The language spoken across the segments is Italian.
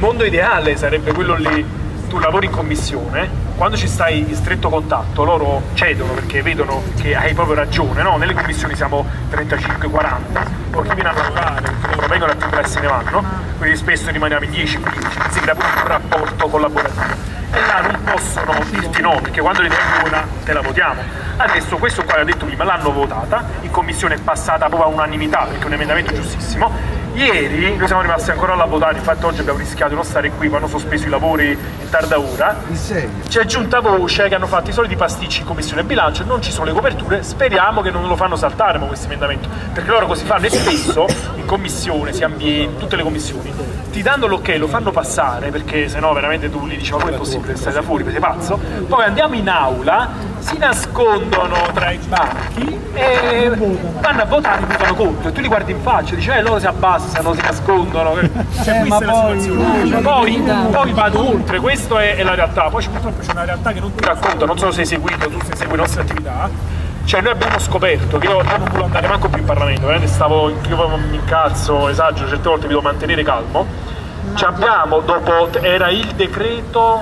mondo ideale sarebbe quello lì, tu lavori in commissione, quando ci stai in stretto contatto loro cedono perché vedono che hai proprio ragione, no? Nelle commissioni siamo 35-40, poi chi viene a lavorare, perché loro vengono a timbrare e se ne vanno, quindi spesso rimaniamo in 10-15, si crea pure un rapporto collaborativo. E là non possono dirti no, perché quando l'idea è buona te la votiamo. Adesso questo qua, l'ho detto prima, l'hanno votata, in commissione è passata proprio all'unanimità perché è un emendamento giustissimo. Ieri noi siamo rimasti ancora a votare, infatti oggi abbiamo rischiato di non stare qui, quando sono sospeso i lavori in tarda ora. C'è giunta voce che hanno fatto i soliti pasticci in commissione bilancio, non ci sono le coperture, speriamo che non lo fanno saltare ma questo emendamento, perché loro così fanno e spesso in commissione, sia ambiente, tutte le commissioni, ti danno l'ok, lo fanno passare perché sennò veramente tu gli dici ma come è possibile, stai da fuori, sei pazzo? Poi andiamo in aula, si nascondono tra i banchi e vanno a votare e votano contro e tu li guardi in faccia e dici loro si abbassano, si nascondono, cioè questa è la situazione. Poi vado oltre, questa è la realtà, poi purtroppo c'è una realtà che non ti racconto, non so se hai seguito, tu se segui le nostre attività. Cioè noi abbiamo scoperto che io non volevo andare manco più in Parlamento, io mi incazzo, esagero, certe volte mi devo mantenere calmo. Ci abbiamo, dopo, era il decreto,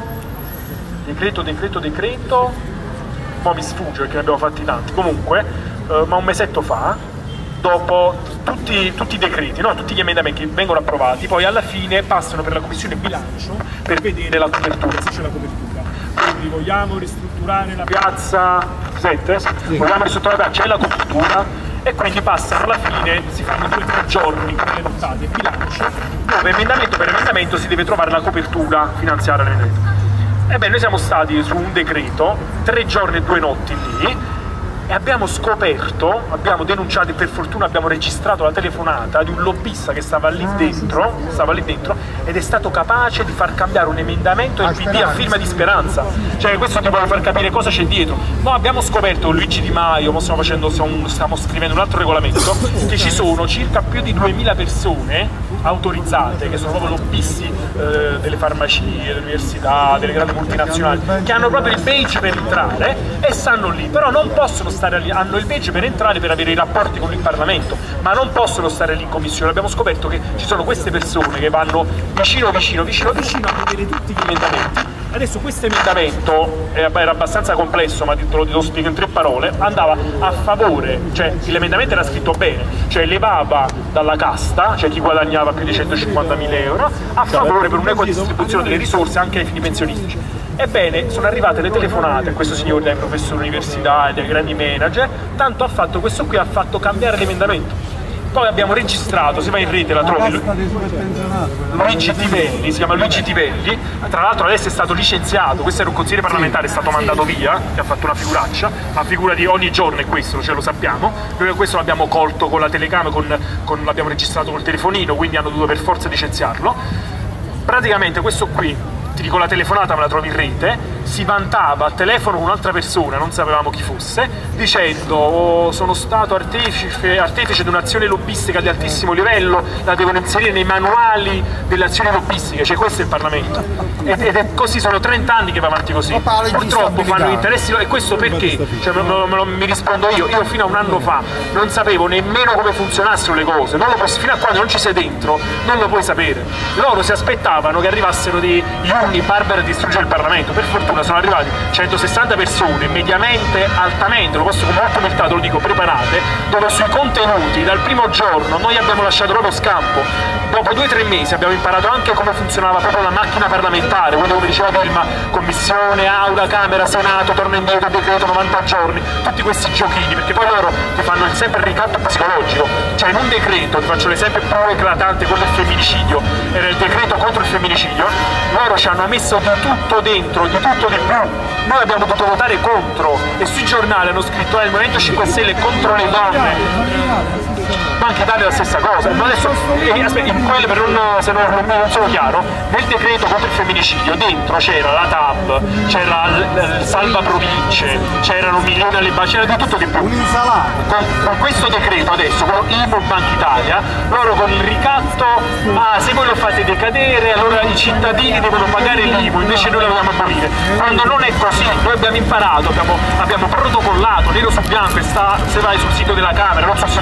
ma mi sfugge perché ne abbiamo fatti tanti, comunque, ma un mesetto fa, dopo tutti i decreti, no? Tutti gli emendamenti che vengono approvati, poi alla fine passano per la commissione bilancio per vedere la copertura, se c'è la copertura. Quindi vogliamo ristrutturare la piazza, vogliamo ristrutturare, c'è la copertura e quindi passano alla fine, si fanno 2 o 3 giorni con le nottate in bilancio, dove emendamento per emendamento si deve trovare la copertura finanziaria all'emendamento. Ebbene, noi siamo stati su un decreto, 3 giorni e 2 notti lì, e abbiamo scoperto, abbiamo denunciato e per fortuna abbiamo registrato la telefonata di un lobbista che stava lì dentro ed è stato capace di far cambiare un emendamento del PD a firma di Speranza. Cioè questo ti vuole far capire cosa c'è dietro. Noi abbiamo scoperto con Luigi Di Maio, stiamo scrivendo un altro regolamento, che ci sono circa più di 2000 persone autorizzate, che sono proprio lobbisti delle farmacie, delle università, delle grandi multinazionali, che hanno proprio il badge per entrare e stanno lì, però non possono stare lì, hanno il badge per entrare per avere i rapporti con il Parlamento, ma non possono stare lì in commissione. Abbiamo scoperto che ci sono queste persone che vanno vicino a vedere tutti gli emendamenti. Adesso questo emendamento era abbastanza complesso, ma te lo spiego in 3 parole, andava a favore, cioè l'emendamento era scritto bene, cioè levava dalla casta, cioè chi guadagnava più di 150.000 euro, a favore per un'equa distribuzione delle risorse anche ai fini pensionistici. Ebbene, sono arrivate le telefonate a questo signore dai professori universitari, dai grandi manager, tanto ha fatto questo qui, ha fatto cambiare l'emendamento. Poi abbiamo registrato, se vai in rete la trovi, Luigi Tivelli, si chiama Luigi Tivelli, tra l'altro adesso è stato licenziato, questo era un consigliere parlamentare, è stato mandato via, che ha fatto una figuraccia, la figura di ogni giorno è questo, cioè lo sappiamo, noi questo l'abbiamo colto con la telecamera, l'abbiamo registrato col telefonino, quindi hanno dovuto per forza licenziarlo. Praticamente questo qui, ti dico la telefonata, me la trovi in rete, si vantava al telefono con un'altra persona, non sapevamo chi fosse, dicendo sono stato artefice di un'azione lobbistica di altissimo livello, la devono inserire nei manuali delle azioni lobbistiche, cioè questo è il Parlamento. Ed è così, sono 30 anni che va avanti così. Purtroppo fanno interessi, e questo perché? Cioè, mi rispondo io fino a un anno fa non sapevo nemmeno come funzionassero le cose, fino a quando non ci sei dentro non lo puoi sapere. Loro si aspettavano che arrivassero dei giorni barbari a distruggere il Parlamento, per fortuna sono arrivati 160 persone, mediamente, altamente, lo posso con molta umiltà, te lo dico, preparate, dove sui contenuti dal primo giorno noi abbiamo lasciato proprio scampo. Dopo 2 o 3 mesi abbiamo imparato anche come funzionava proprio la macchina parlamentare, quindi come diceva prima, commissione, aula, camera, senato, torna indietro, decreto, 90 giorni, tutti questi giochini, perché poi loro ti fanno sempre il ricatto psicologico. Cioè in un decreto, ti faccio l'esempio più eclatante, quello del femminicidio, era il decreto contro il femminicidio, loro ci hanno messo di tutto dentro, di tutto di più, noi abbiamo dovuto votare contro e sui giornali hanno scritto il Movimento 5 Stelle contro le donne. Banca Italia è la stessa cosa. Adesso, in quello, per se non sono chiaro, nel decreto contro il femminicidio dentro c'era la TAP, c'era il salva province, c'erano milioni alle basi, c'era di tutto di più. Con questo decreto adesso, con IMU Banca Italia, loro con il ricatto, se voi lo fate decadere allora i cittadini devono pagare l'IMU, invece noi la dobbiamo abolire. Quando non è così, noi abbiamo imparato, abbiamo protocollato nero su bianco, e sta, se vai sul sito della Camera, non sul sito nostro,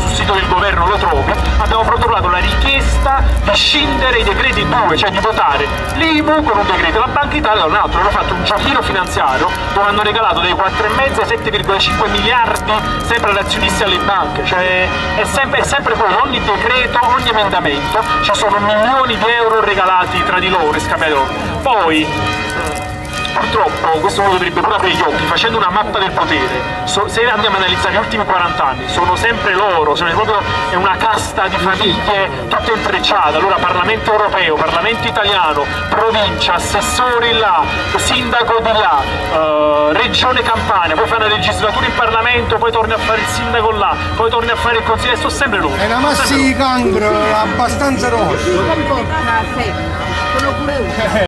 sul sito del governo lo trovi, abbiamo protocollato la richiesta di scindere i decreti in due, cioè di votare l'IMU con un decreto e la Banca Italia con un altro. Hanno fatto un giochino finanziario dove hanno regalato dai 4,5 ai 7,5 miliardi sempre agli azionisti e alle banche, cioè è sempre quello, ogni decreto, ogni emendamento, ci sono milioni di euro regalati tra di loro e scambiati loro. Poi purtroppo questo uno dovrebbe pure aprire gli occhi facendo una mappa del potere. Se andiamo a analizzare gli ultimi 40 anni sono sempre loro, è una casta di famiglie tutta intrecciata. Allora Parlamento europeo, Parlamento italiano, provincia, assessori là, sindaco di là, regione Campania, poi fai una legislatura in Parlamento, poi torni a fare il sindaco là, poi torni a fare il consigliere, sono sempre loro. È una massa di cancro abbastanza rossa. Sono pure